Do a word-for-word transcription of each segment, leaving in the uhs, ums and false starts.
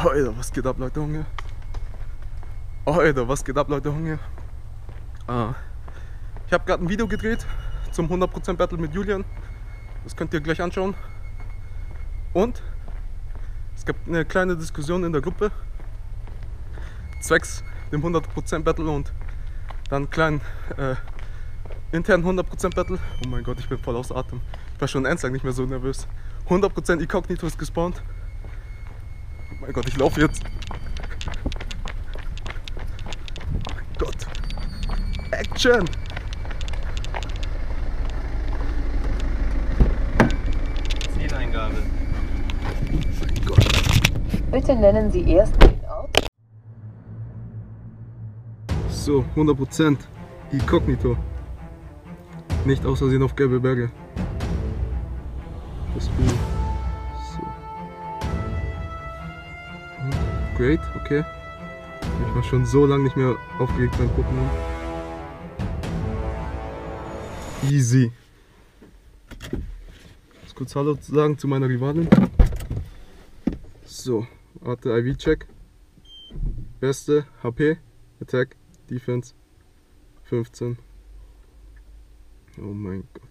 Alter, was geht ab, Leute, Hunger? Alter, was geht ab, Leute, Hunger? Ah, ich habe gerade ein Video gedreht zum hundert Prozent Battle mit Julian. Das könnt ihr gleich anschauen. Und es gab eine kleine Diskussion in der Gruppe zwecks dem hundert Prozent Battle und dann einen kleinen äh, internen hundert Prozent Battle. Oh mein Gott, ich bin voll außer Atem. Ich war schon ernsthaft nicht mehr so nervös. hundert Prozent Inkognito ist gespawnt. Oh mein Gott, ich laufe jetzt. Oh mein Gott. Action! Zieleingabe. Oh mein Gott. Bitte nennen Sie erst den Ort. So, hundert Prozent Inkognito. Nicht aus Versehen auf gelbe Berge. Das Spiel. So. Und great, okay. Ich war schon so lange nicht mehr aufgeregt beim Pokémon. Easy. Ich muss kurz Hallo sagen zu meiner Rivalin. So, warte, I V-Check. Beste, H P, Attack, Defense, fünfzehn. Oh mein Gott.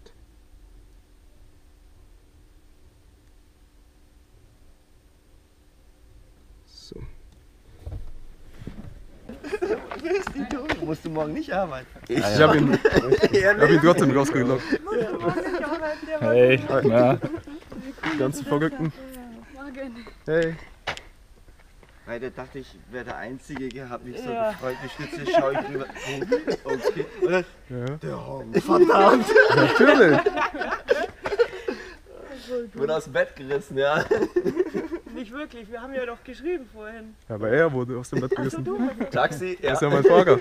So. Musst du morgen nicht arbeiten? Ich hab ihn, ich hab ihn trotzdem rausgelockt. Hey, na? Die ganzen Verrückten. Hey. Weil da dachte ich, wäre der Einzige, hab mich so ja. gefreut, die Stütze schau ich drüber. Oh, okay. Oder? Ja. Der Honk. Verdammt! Natürlich! Wurde aus dem Bett gerissen, ja. Nicht wirklich, wir haben ja doch geschrieben vorhin. Aber er wurde aus dem Bett gerissen. So, Taxi, ja. Das ist ja mein Fahrer.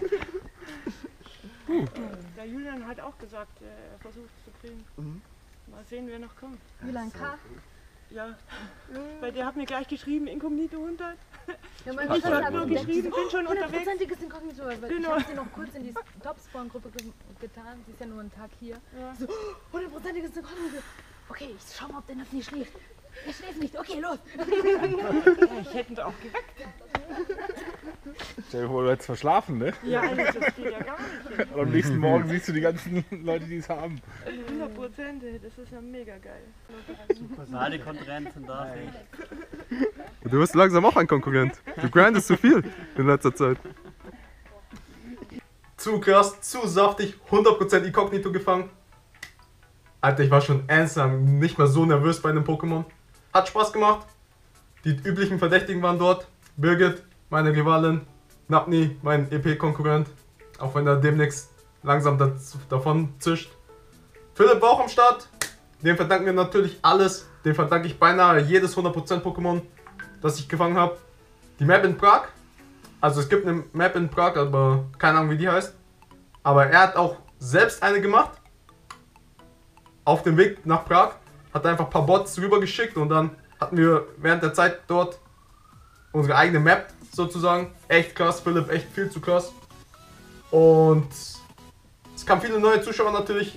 Der Julian hat auch gesagt, er versucht es zu kriegen. Mhm. Mal sehen, wer noch kommt. Julian K. Ja, weil der hat mir gleich geschrieben, Inkognito hundert. Ja, mein Ich habe nur geschrieben, bin schon unterwegs. hundertprozentiges Inkognito, weil Genau. ich habe sie noch kurz in die Top-Spawn-Gruppe ge getan. Sie ist ja nur einen Tag hier. Ja. So, hundertprozentiges Inkognito. Okay, ich schau mal, ob der noch nicht schläft. Er schläft nicht, okay, los. Ja, ich hätte ihn auch geweckt. Stell dir vor, du hättest verschlafen, ne? Ja, eigentlich, das geht ja gar nicht. Und am nächsten Morgen siehst du die ganzen Leute, die es haben. hundert Prozent, das ist ja mega geil. Personalkonferenzen darf ich. Du wirst langsam auch ein Konkurrent. Du grindest zu viel in letzter Zeit. Zu krass, zu saftig, hundert Prozent Inkognito gefangen. Alter, ich war schon ernsthaft nicht mehr so nervös bei einem Pokémon. Hat Spaß gemacht. Die üblichen Verdächtigen waren dort. Birgit, meine Rivalin. Napni, mein E P-Konkurrent. Auch wenn er demnächst langsam das, davon zischt. Philipp war auch am Start. Dem verdanken wir natürlich alles. Dem verdanke ich beinahe jedes hundert Prozent Pokémon, das ich gefangen habe. Die Map in Prag. Also es gibt eine Map in Prag, aber keine Ahnung wie die heißt. Aber er hat auch selbst eine gemacht. Auf dem Weg nach Prag. Hat einfach ein paar Bots rübergeschickt und dann hatten wir während der Zeit dort unsere eigene Map sozusagen. Echt krass, Philipp, echt viel zu krass. Und es kamen viele neue Zuschauer natürlich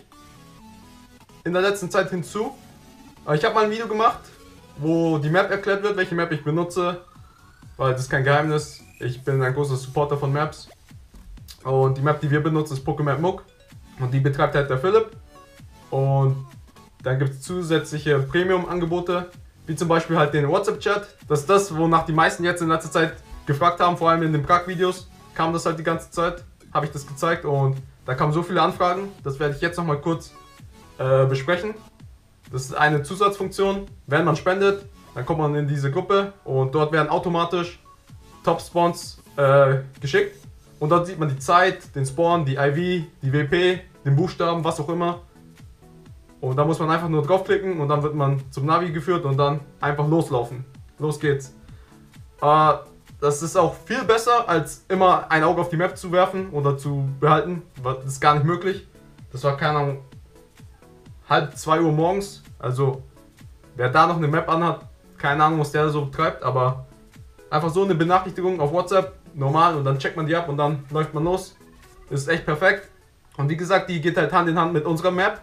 in der letzten Zeit hinzu. Aber ich habe mal ein Video gemacht, wo die Map erklärt wird, welche Map ich benutze. Weil das ist kein Geheimnis. Ich bin ein großer Supporter von Maps. Und die Map, die wir benutzen, ist Pokemap Muck. Und die betreibt halt der Philipp. Und dann gibt es zusätzliche Premium-Angebote, wie zum Beispiel halt den WhatsApp-Chat. Das ist das, wonach die meisten jetzt in letzter Zeit gefragt haben, vor allem in den Prag-Videos kam das halt die ganze Zeit, habe ich das gezeigt und da kamen so viele Anfragen, das werde ich jetzt nochmal kurz äh, besprechen. Das ist eine Zusatzfunktion, wenn man spendet, dann kommt man in diese Gruppe und dort werden automatisch Top-Spawns äh, geschickt und dort sieht man die Zeit, den Spawn, die I V, die W P, den Buchstaben, was auch immer. Und da muss man einfach nur draufklicken und dann wird man zum Navi geführt und dann einfach loslaufen. Los geht's. Äh, das ist auch viel besser, als immer ein Auge auf die Map zu werfen oder zu behalten. Das ist gar nicht möglich. Das war, keine Ahnung, halb zwei Uhr morgens. Also, wer da noch eine Map anhat, keine Ahnung, was der so treibt. Aber einfach so eine Benachrichtigung auf WhatsApp, normal, und dann checkt man die ab und dann läuft man los. Das ist echt perfekt. Und wie gesagt, die geht halt Hand in Hand mit unserer Map.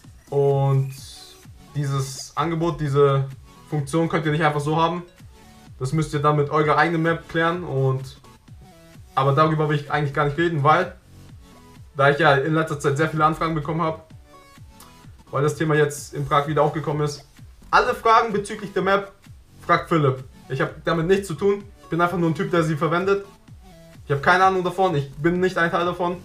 Und dieses Angebot, diese Funktion könnt ihr nicht einfach so haben. Das müsst ihr dann mit eurer eigenen Map klären. Und aber darüber will ich eigentlich gar nicht reden, weil da ich ja in letzter Zeit sehr viele Anfragen bekommen habe, weil das Thema jetzt in Prag wieder aufgekommen ist. Alle Fragen bezüglich der Map fragt Philipp. Ich habe damit nichts zu tun. Ich bin einfach nur ein Typ, der sie verwendet. Ich habe keine Ahnung davon. Ich bin nicht ein Teil davon.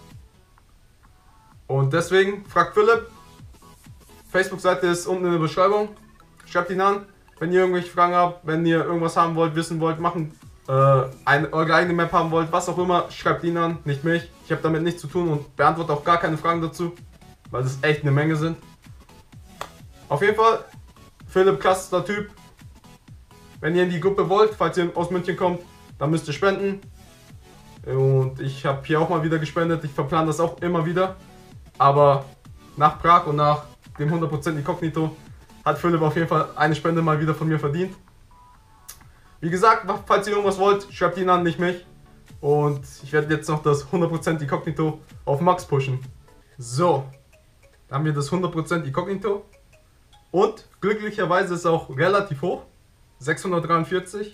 Und deswegen fragt Philipp. Facebook-Seite ist unten in der Beschreibung. Schreibt ihn an, wenn ihr irgendwelche Fragen habt, wenn ihr irgendwas haben wollt, wissen wollt, machen, äh, eine, eure eigene Map haben wollt, was auch immer, schreibt ihn an, nicht mich. Ich habe damit nichts zu tun und beantworte auch gar keine Fragen dazu, weil das echt eine Menge sind. Auf jeden Fall, Philipp, klassischer Typ. Wenn ihr in die Gruppe wollt, falls ihr aus München kommt, dann müsst ihr spenden. Und ich habe hier auch mal wieder gespendet, ich verplane das auch immer wieder. Aber nach Prag und nach dem hundert Prozent Inkognito hat Philipp auf jeden Fall eine Spende mal wieder von mir verdient. Wie gesagt, falls ihr irgendwas wollt, schreibt ihn an, nicht mich. Und ich werde jetzt noch das hundert Prozent Inkognito auf Max pushen. So, da haben wir das hundert Prozent Inkognito. Und glücklicherweise ist es auch relativ hoch. sechshundertdreiundvierzig.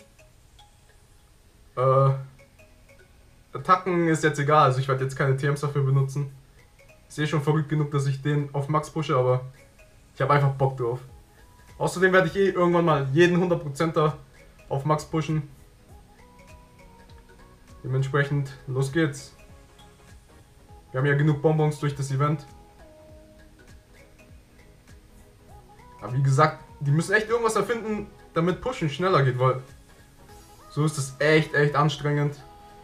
Äh, Attacken ist jetzt egal, also ich werde jetzt keine T Ms dafür benutzen. Ich sehe schon verrückt genug, dass ich den auf Max pushe, aber ich habe einfach Bock drauf. Außerdem werde ich eh irgendwann mal jeden hundert Prozenter auf Max pushen. Dementsprechend, los geht's. Wir haben ja genug Bonbons durch das Event. Aber wie gesagt, die müssen echt irgendwas erfinden, damit Pushen schneller geht, weil so ist es echt, echt anstrengend.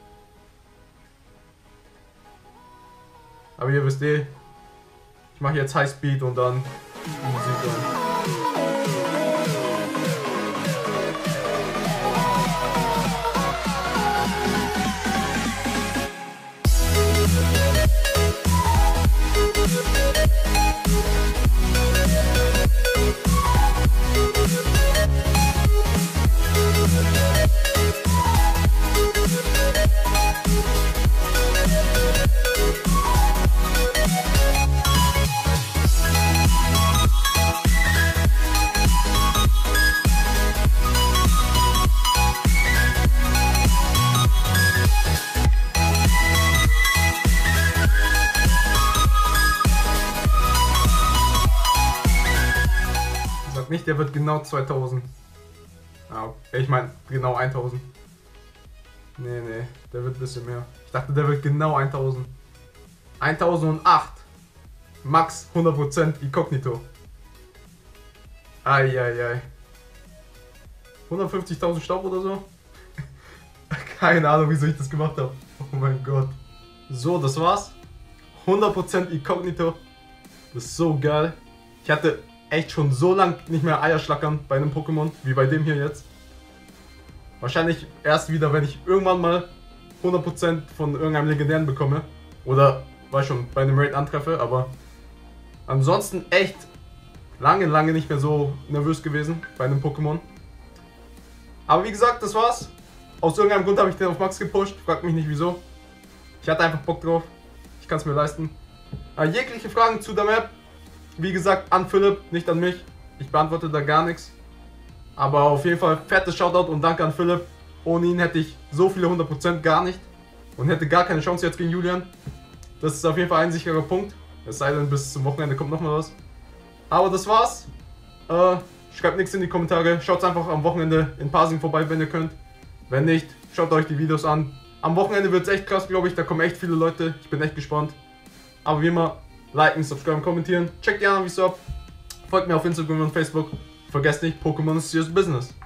Aber ihr wisst eh, ich mache jetzt Highspeed und dann Musik an. Nicht, der wird genau zweitausend. Ah, ich meine genau eintausend. Nee, nee, der wird ein bisschen mehr. Ich dachte, der wird genau eintausend. eintausendacht. Max hundert Prozent Inkognito. Eieiei. hundertfünfzigtausend Staub oder so? Keine Ahnung, wieso ich das gemacht habe. Oh mein Gott. So, das war's. hundert Prozent Inkognito. Das ist so geil. Ich hatte echt schon so lange nicht mehr Eier schlackern bei einem Pokémon, wie bei dem hier jetzt. Wahrscheinlich erst wieder, wenn ich irgendwann mal hundert Prozent von irgendeinem Legendären bekomme. Oder, war schon, bei einem Raid antreffe, aber ansonsten echt lange, lange nicht mehr so nervös gewesen bei einem Pokémon. Aber wie gesagt, das war's. Aus irgendeinem Grund habe ich den auf Max gepusht, fragt mich nicht wieso. Ich hatte einfach Bock drauf, ich kann es mir leisten. Äh, jegliche Fragen zu der Map, wie gesagt, an Philipp, nicht an mich. Ich beantworte da gar nichts. Aber auf jeden Fall fettes Shoutout und danke an Philipp. Ohne ihn hätte ich so viele hundert Prozent gar nicht. Und hätte gar keine Chance jetzt gegen Julian. Das ist auf jeden Fall ein sicherer Punkt. Es sei denn, bis zum Wochenende kommt nochmal was. Aber das war's. Äh, schreibt nichts in die Kommentare. Schaut einfach am Wochenende in Pasing vorbei, wenn ihr könnt. Wenn nicht, schaut euch die Videos an. Am Wochenende wird es echt krass, glaube ich. Da kommen echt viele Leute. Ich bin echt gespannt. Aber wie immer, liken, subscriben, kommentieren. Checkt die an, wie es ab. Folgt mir auf Instagram und Facebook. Vergesst nicht, Pokémon is serious business.